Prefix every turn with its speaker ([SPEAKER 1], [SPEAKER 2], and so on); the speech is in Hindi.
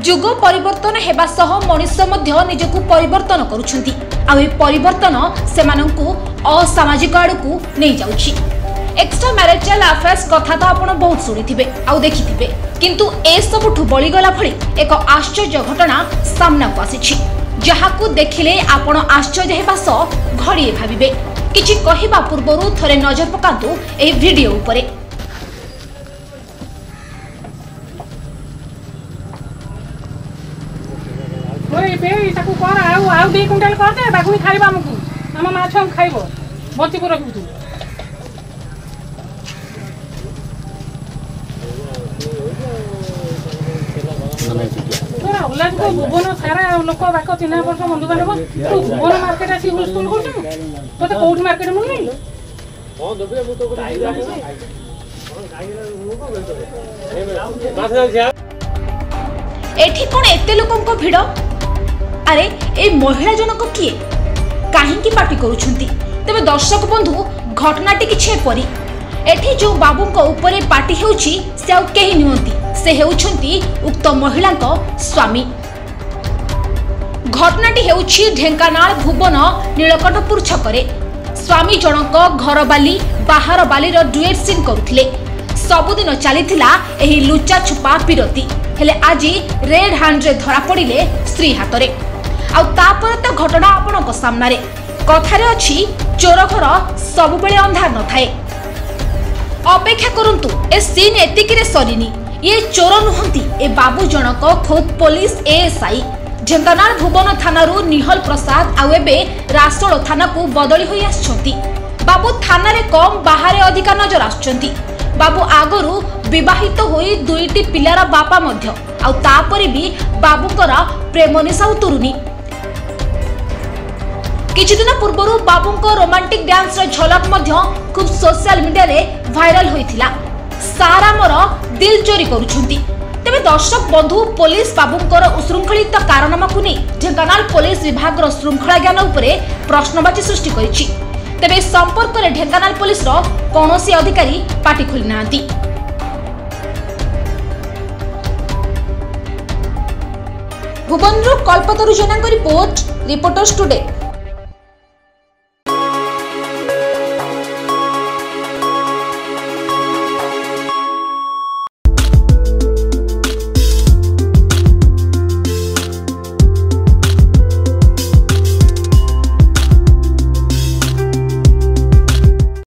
[SPEAKER 1] जुग परिवर्तन हेबा सह मनुष्य मध्य निजकु परिवर्तन करुछंती आ ए परिवर्तन सेमानंकु असामाजिक आड़कु नहीं जाउछि। एक्स्ट्रा मैरिटल अफेयर्स कथा तो आपण बहुत सुनिथिबे आ देखिथिबे, किंतु ए सबुठु बळीगला भली एक आश्चर्य घटना सामना को आसीछि, जहाकु देखिले आपण आश्चर्य हेबा सह घड़िए भाबिबे। किछि कहिबा पूर्वरु थरे नजर पकांतु ए वीडियो उपरे।
[SPEAKER 2] ओए बे ताकू कर आउ 2 क्विंटल कर दे बागुनी खाइबा हमकु हम माछ हम खाइबो बची को रखू तू तोरा ओलाज को भुवन सारा लोक बाक चिन्हा वर्ष बंधु बांधव तू भुवन मार्केट आसी हुलस्टुल करछ तो कोउठ मार्केट मन नहीं हां दबे मु तो
[SPEAKER 1] एठी कोन एते लोकन को भिड़? अरे ए महिला जनक किए काहेकि पार्टी करूछंती? तबे दर्शक बंधु घटनाटी किछि एपरी। एठी जो बाबू को ऊपर पार्टी हेउछि से आ केही नियंती, से हेउछंती उक्त महिला को स्वामी। घटनाटी हेउछि ढेंकानाल भुवन नीलकंठपुर छकरे। स्वामी जनक घर बाली बाहर बाली रो डुएट सीन करुथिले। सबुदिन चलीथिला एही लुचा छुपा पिरती, हेले आज रेड हैंड रे धरा पड़िले स्त्री हाथ रे। आ तापर तो घटना आपनक सामना रे कथारे अछि चोर घर सब बेले अंधार न थाए। अपेक्षा करंतु ए सीन एतिकी रे सरीनी। ये चोर नुहंती, ए बाबू जनक खोद पुलिस एएसआई ढेंकानाल भुवन थानारू निहल प्रसाद आ एबे रासोल थाना को बदली होई आछंती। बाबू थाना रे कम बाहर अधिका नजर आछंती। बाबू आगरू विवाहित होई 2टी पिलार बापा मध्य आ तापरे भी बाबूकर प्रेम निशा उतरुनी। किछि दिन पूर्वरु बाबूको रोमांटिक डांस रो झलक मध्य खूब सोशल मीडिया रे वायरल होइथिला। सारा मोर दिल चोरी करूछंती। तबे दर्शक बंधु पुलिस बाबूकर उशृंखलित कारनामा को नै ढेंकानाल पुलिस विभाग रो श्रृंखला ज्ञान उपरे प्रश्नवाची सृष्टि करिछि। तबे संपर्क रे ढेंकानाल पुलिस रो कोनोसी अधिकारी पाटी खोली नांती। भुवनरू कल्पतरु जेना को रिपोर्ट, रिपोर्टर्स टुडे।